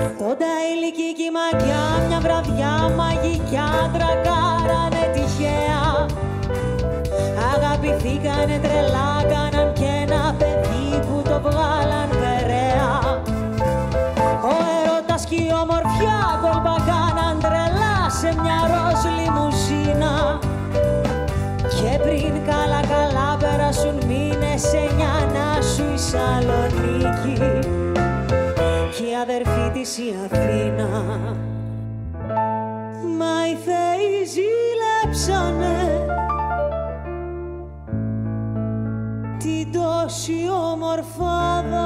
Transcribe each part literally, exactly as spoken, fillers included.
Κοντά ηλικοί κι η μαγιά, μια βραδιά μαγικιά τρακάρανε τυχαία. Αγαπηθήκανε τρελά, κάναν κι ένα παιδί που το βγάλαν περαία. Ο έρωτας κι η ομορφιά κόλπα κάναν τρελά σε μια ροζ λιμουζίνα. Και πριν καλά καλά περάσουν μήνες εννιά να σου η Σαλονίκη κι η αδερφή της η Αθήνα. Μα οι θεοί ζήλεψανε την τόση ομορφάδα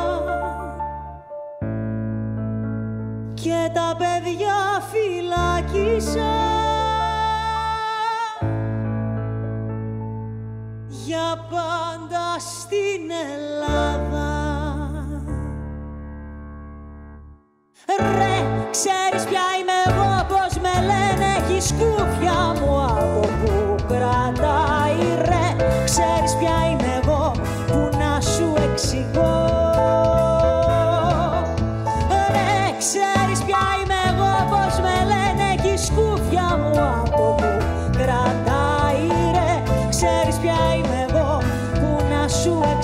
και τα παιδιά φυλάκισαν για πάντα στην Ελλάδα. Ρε, ξέρεις ποια είμαι εγώ, πως με λένε, έχει σκούφια μου από που κρατάει. Ρε, ξέρεις ποια είμαι εγώ, που να σου εξηγώ. Ρε, ξέρεις ποια είμαι εγώ, πως με λένε, έχει σκούφια μου από που κρατάει. Ρε, ξέρεις ποια είμαι εγώ, που να σου εξηγώ.